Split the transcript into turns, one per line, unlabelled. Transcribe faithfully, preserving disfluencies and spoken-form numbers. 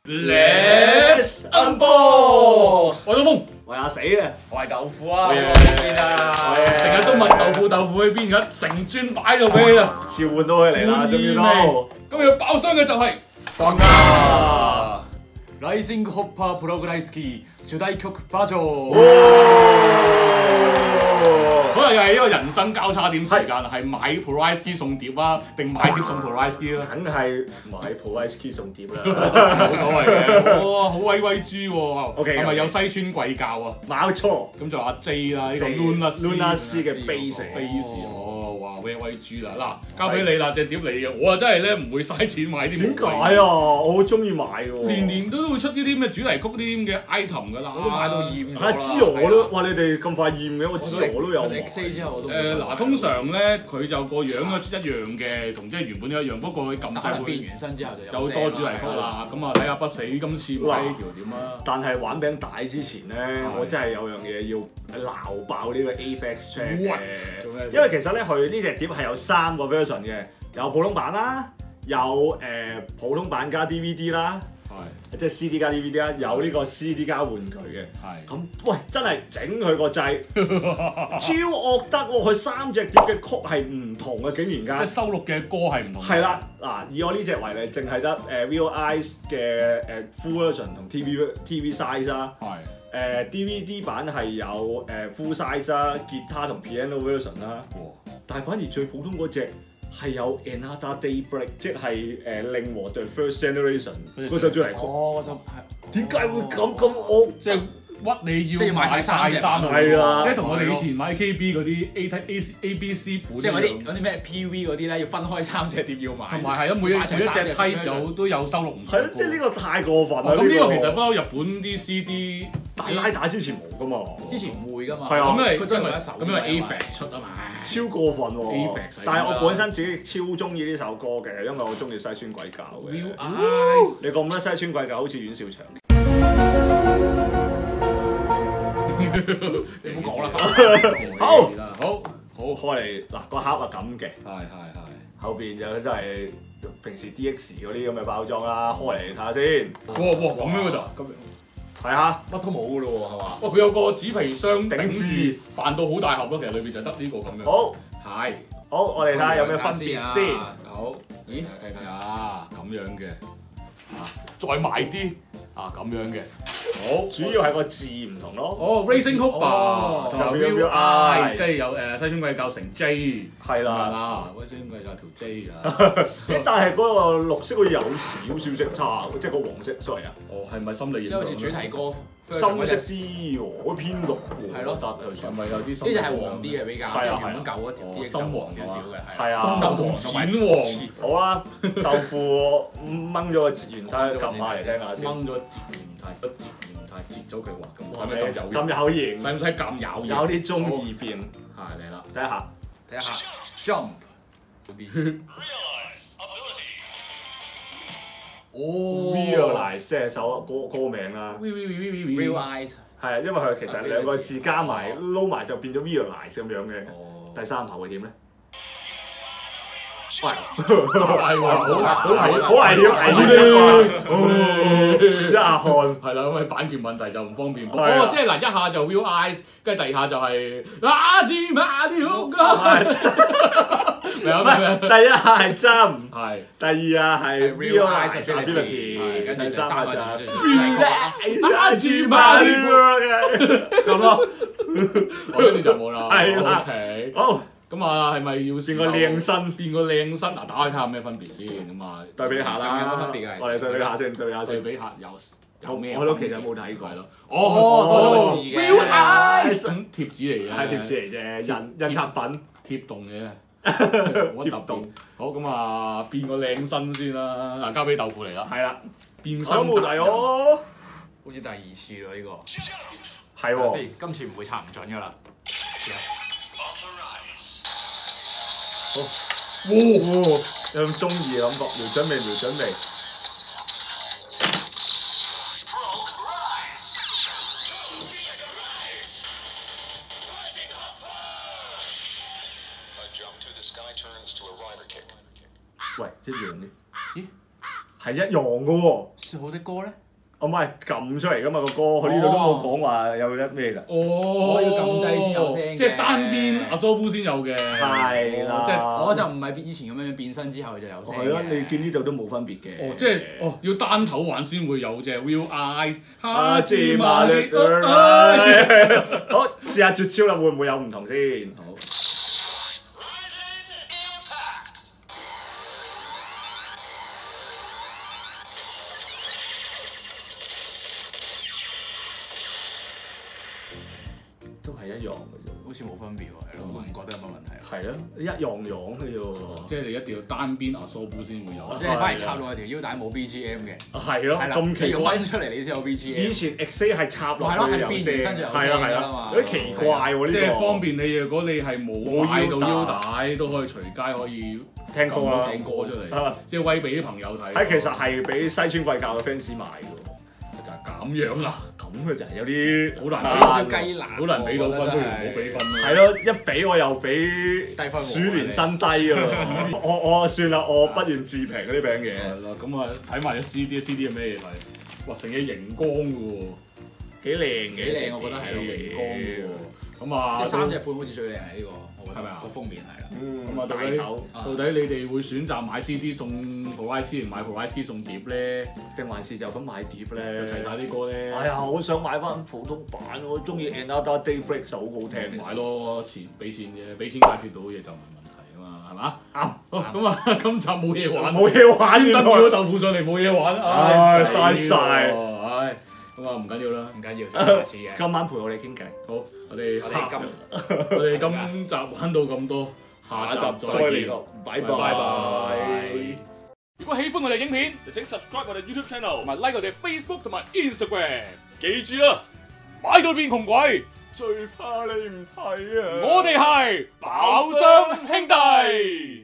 Let's unbox！我係刀鋒，
我係阿死嘅，
我係豆腐啊！我邊啊？成日都問豆腐豆腐去邊，而家成磚擺到俾你啦，
召喚到佢嚟啦，終於都。
今日要爆箱嘅就係當家 Rising Hopper Progressky 主題曲バージョン。嗰日又係一個人生交叉點時間，係買 Progressky 送碟啊，定買碟送 Progressky 啦？
梗係買 Progressky 送碟啦，
冇所謂嘅。哇，好威威豬喎！係咪有西村貴教啊？
冇錯。
咁就阿 J 啦，呢個 Luna
Luna C 嘅 base
base 哦，哇威威豬啦！嗱，交俾你啦，隻碟你嘅，我啊真係咧唔會嘥錢買啲。
點解啊？我好中意買喎。年
年都會出呢啲咩主題曲啲咁嘅 item 㗎啦，
我都買到厭咗啦。
係知我都，哇！你哋咁快厭嘅，我知我都有。
X A 之後我都
誒嗱，通常咧佢就個樣啊一樣嘅，同即係原本都一樣，不過佢撳掣會
變完身之後就
有多主題曲啦。咁啊睇下不死今次買呢條點啊？
但係玩餅帶之前咧，我真係有樣嘢要鬧爆呢個 A F X check 嘅，因為其實咧佢呢隻碟係有三個 version 嘅，有普通版啦，有誒普通版加 D V D 啦。係，即係 C D 加 D V D 啦，有呢個 C D 加玩具嘅。係。咁喂，真係整佢個掣，超惡得喎！佢三隻碟嘅曲係唔同嘅，竟然間。
即係收錄嘅歌係唔同。係
啦，嗱，以我呢隻為例，淨係得誒 Real Eyes 嘅誒 Full Version 同 T V T V Size 啦。係。誒 D V D 版係有誒 Full Size 啦，吉他同 Piano Version 啦。但係反而最普通嗰隻。係有 Another Daybreak， 即係誒令和 The First Generation 嗰首主題曲。
哦，嗰首係
點解會咁咁惡？
即係屈你要，
即係買晒三隻。
係啊，
即係同我哋以前買 K B 嗰啲 A A A B C 本。
即係嗰啲嗰啲咩 P V 嗰啲咧，要分開三隻碟要買。
同埋係啊，每一每一隻 type 有都有收錄唔同。
係咯，即係呢個太過分啦。
咁呢個其實不嬲日本啲 C D
大拉打之前冇噶嘛。
之前唔會噶嘛。
係啊，
咁因為
佢都係一首。
咁因為 A F X 出啊嘛。
超過分喎！但係我本身自己超中意呢首歌嘅，因為我中意西村貴教嘅。你覺唔覺得西村貴教好似阮兆祥？
你唔好講啦，
好，
好，好
開嚟嗱個盒係咁嘅，
係係係，
後邊就真係平時 D X 嗰啲咁嘅包裝啦，開嚟睇下先。
哇哇咁樣㗎咋？咁樣。
係啊，
乜都冇㗎咯喎，係嘛？
哇！佢有個紙皮箱頂住，扮到好大盒咯，其實裏邊就得呢個咁樣。
好，
係，
好，我哋睇下有咩分別先。
好，咦？睇睇下，咁樣嘅，啊，再買啲，啊咁樣嘅。好，
主要係個字唔同咯。
哦 ，Racing Hopper 同埋 Real Eyes， 跟住有誒西村貴教成 J，
係
啦，西村貴教條 J 啊。
但係嗰個綠色好似有少少色差，即係個黃色，sorry 啊。
哦，係咪心理影響？
即係好似主題歌。
深色啲喎，好偏綠喎。
係咯，
係咪有啲？呢
隻係黃啲嘅比較，即係原本舊嗰條啲
深黃
少少嘅，
係啊，
深黃淺黃。
好啦，豆腐掹咗個截完睇，撳下嚟聽下先。
掹咗截完睇，不截完睇，截咗佢話咁。
係咪咁有型？
使唔使咁有型？
有啲中意變。
係嚟啦，
睇下，
睇下 Jump。
哦 ，Realize 即係首歌歌名啦。
Real Eyes
係啊，因為佢其實兩個字加埋撈埋就變咗 Realize 咁樣嘅。第三下會點咧？喂，係喎，好好危好危險危險一下看
係啦，因為版權問題就唔方便。哦，即係嗱，一下就 Real Eyes，跟住第二下就係啊芝麻啲好㗎。第
一下係 Jump，
係
第二下係 Realize Ability， 第三下就係芝麻啲嘅咁咯。
我跟住就冇啦。
係啦
，OK，
好。
咁啊，係咪要
變個靚身？
變個靚身嗱，打開睇下咩分別先咁啊，
對比下啦。
有冇分別㗎？
我哋對比下先，對比下先。
對比下有有咩？
我都其實冇睇過。
咯。
哦，多字嘅。
Real Eyes 咁貼紙嚟嘅。
係貼紙嚟啫，印印刷品
貼動嘅。貼動。好咁啊，變個靚身先啦。嗱，交俾豆腐嚟啦。
係啦，
變身
冇題喎。
好似第二次咯呢個。
係喎。
今次唔會插唔準㗎啦。
好，哇哇，有咁中意嘅感覺，瞄準未？瞄準未？喂，一樣嘅。咦？ 係一樣嘅喎。
説好的歌咧？
我唔係撳出嚟噶嘛個歌，佢呢度都冇講話有一咩㗎。
哦，
我要撳掣先有聲嘅，
即係單邊阿蘇布先有嘅。
係啦，
即係我就唔係以前咁樣變身之後就有聲嘅。
係咯，你見呢度都冇分別嘅。
哦，即係哦，要單頭玩先會有隻 Real Eyes。
啊，芝麻綠。好，試下絕招啦，會唔會有唔同先？
好。
都係一樣嘅啫，
好似冇分別喎，係咯，我唔覺得有乜問題。
係咯，一樣樣嘅啫喎。
即係你一定要單邊阿蘇布先會有。
即係你反而插落去條腰帶冇 B G M 嘅。
係咯，咁奇怪。
你出嚟你先有 B G M。
以前 X A 係插落去有聲，
係
啊係啊，有啲奇怪喎呢個。
即係方便你，如果你係冇買到腰帶，都可以隨街可以
聽歌啦，
寫歌出嚟，即係威俾啲朋友睇。
係其實係俾西村貴教嘅 fans 買嘅。
就係咁樣啦，
咁嘅就係有啲
好難
俾少雞肋，
好難俾到分，不如唔好俾分咯。
係咯，一俾我又俾
低分
鼠年新低啊！我我算啦，我不願置評嗰啲餅嘢。
係啦，咁啊睇埋啲 C D，C D 係咩嘢嚟？哇，成嘢熒光嘅喎，
幾靚嘅，
幾靚我覺得係
熒光嘅喎。咁啊，
即三隻半好似最靚係呢個，我覺得
係咪啊？
個封面係啦。
咁啊，到底到底你哋會選擇買 C D 送 Pro I C 定買 Pro I C 送碟咧？
定還是就咁買碟咧？
齊晒啲歌咧？
哎呀，好想買翻普通版，我中意 Another Daybreak 首好聽。
買咯，錢俾錢啫，俾錢解決到嘅嘢就唔係問題啊嘛，係嘛？啱。好，咁啊，今集冇嘢玩，
冇嘢玩，
登咗豆腐上嚟冇嘢玩，唉，
嘥晒，
唉。咁啊唔緊要啦，
唔緊要，下次嘅。
今晚陪我哋傾偈。
好，我哋
我哋今
我哋今集玩到咁多，下一集再見，
拜
拜拜。
如果喜歡我哋影片，
就請 subscribe 我哋 YouTube channel，
同埋 like 我哋 Facebook 同埋 Instagram。
記住啦，
買到變窮鬼，
最怕你唔睇啊！
我哋係爆箱兄弟。